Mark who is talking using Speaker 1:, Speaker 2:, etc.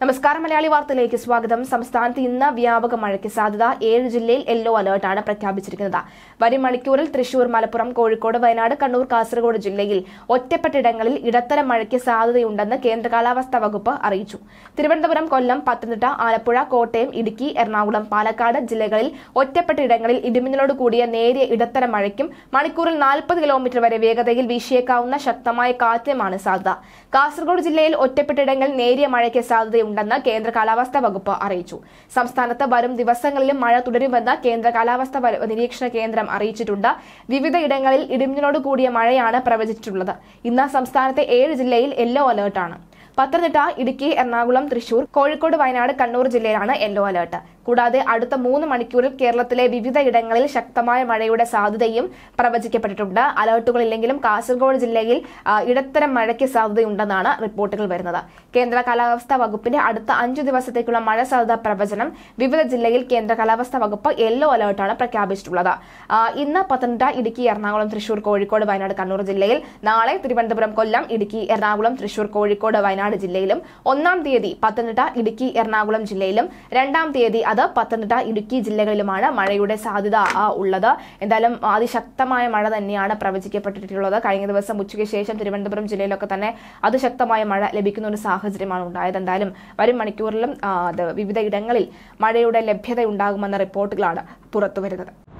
Speaker 1: നമസ്കാരം. മലയാളി വാർത്തയിലേക്ക് സ്വാഗതം. സംസ്ഥാനത്ത് ഇന്ന് വ്യാപക മഴയ്ക്ക് സാധ്യത. 7 ജില്ലയിൽ യെല്ലോ അലർട്ടാണ് പ്രഖ്യാപിച്ചിരിക്കുന്നത്. വരും മണിക്കൂറിൽ തൃശൂർ, മലപ്പുറം, കോഴിക്കോട്, വയനാട്, കണ്ണൂർ, കാസർഗോഡ് ജില്ലയിൽ ഒറ്റപ്പെട്ടയിടങ്ങളിൽ ഇടത്തരം മഴയ്ക്ക് സാധ്യതയുണ്ടെന്ന് കേന്ദ്ര കാലാവസ്ഥാ വകുപ്പ് അറിയിച്ചു. തിരുവനന്തപുരം, കൊല്ലം, പത്തനംതിട്ട, ആലപ്പുഴ, കോട്ടയം, ഇടുക്കി, എറണാകുളം, പാലക്കാട് ജില്ലകളിൽ ഒറ്റപ്പെട്ടയിടങ്ങളിൽ ഇടിമിന്നലോട് കൂടിയ നേരിയ ഇടത്തരം മഴയ്ക്കും മണിക്കൂറിൽ 40 കിലോമീറ്റർ വരെ വേഗതയിൽ വീശിയേക്കാവുന്ന ശക്തമായ കാറ്റിനുമാണ് സാധ്യത. കാസർഗോഡ് ജില്ലയിൽ ഒറ്റപ്പെട്ടയിടങ്ങളിൽ നേരിയ മഴയ്ക്ക് സാധ്യതയുണ്ടെന്ന് കേന്ദ്ര കാലാവസ്ഥാ വകുപ്പ് അറിയിച്ചു. സംസ്ഥാനത്ത് വരും ദിവസങ്ങളിലും മഴ തുടരുമെന്ന് കേന്ദ്ര കാലാവസ്ഥാ നിരീക്ഷണ കേന്ദ്രം അറിയിച്ചിട്ടുണ്ട്. വിവിധ ഇടങ്ങളിൽ ഇടിമിന്നലോട് കൂടിയ മഴയാണ് പ്രവചിച്ചിട്ടുള്ളത്. ഇന്ന് സംസ്ഥാനത്തെ 7 ജില്ലയിൽ യെല്ലോ അലർട്ടാണ്. പത്തനംതിട്ട, ഇടുക്കി, എറണാകുളം, തൃശൂർ, കോഴിക്കോട്, വയനാട്, കണ്ണൂർ ജില്ലയിലാണ് യെല്ലോ അലർട്ട്. കൂടാതെ അടുത്ത 3 മണിക്കൂറിൽ കേരളത്തിലെ വിവിധ ഇടങ്ങളിൽ ശക്തമായ മഴയുടെ സാധ്യതയും പ്രവചിക്കപ്പെട്ടിട്ടുണ്ട്. അലർട്ടുകളില്ലെങ്കിലും കാസർഗോഡ് ജില്ലയിൽ ഇടത്തരം മഴയ്ക്ക് സാധ്യതയുണ്ടെന്നാണ് റിപ്പോർട്ടുകൾ വരുന്നത്. കേന്ദ്ര കാലാവസ്ഥാ വകുപ്പിന്റെ അടുത്ത 5 ദിവസത്തേക്കുള്ള മഴ സാധ്യതാ പ്രവചനം വിവിധ ജില്ലയിൽ കേന്ദ്ര കാലാവസ്ഥാ വകുപ്പ് യെല്ലോ അലർട്ടാണ് പ്രഖ്യാപിച്ചിട്ടുള്ളത്. ഇന്ന് പത്തനംതിട്ട, ഇടുക്കി, എറണാകുളം, തൃശൂർ, കോഴിക്കോട്, വയനാട്, കണ്ണൂർ ജില്ലയിൽ, നാളെ തിരുവനന്തപുരം, കൊല്ലം, ഇടുക്കി, എറണാകുളം, തൃശൂർ, കോഴിക്കോട്, വയനാട് ജില്ലയിലും, 1-ാം തീയതി പത്തനംതിട്ട, ഇടുക്കി, എറണാകുളം ജില്ലയിലും, 2-ാം തീയതി അത് പത്തനംതിട്ട, ഇടുക്കി ജില്ലകളിലുമാണ് മഴയുടെ സാധ്യത ഉള്ളത്. എന്തായാലും അതിശക്തമായ മഴ തന്നെയാണ് പ്രവചിക്കപ്പെട്ടിട്ടുള്ളത്. കഴിഞ്ഞ ദിവസം ഉച്ചയ്ക്ക് ശേഷം തിരുവനന്തപുരം ജില്ലയിലൊക്കെ തന്നെ അതിശക്തമായ മഴ ലഭിക്കുന്ന ഒരു സാഹചര്യമാണ് ഉണ്ടായത്. എന്തായാലും വരും മണിക്കൂറിലും വിവിധ ഇടങ്ങളിൽ മഴയുടെ ലഭ്യത ഉണ്ടാകുമെന്ന റിപ്പോർട്ടുകളാണ് പുറത്തുവരുന്നത്.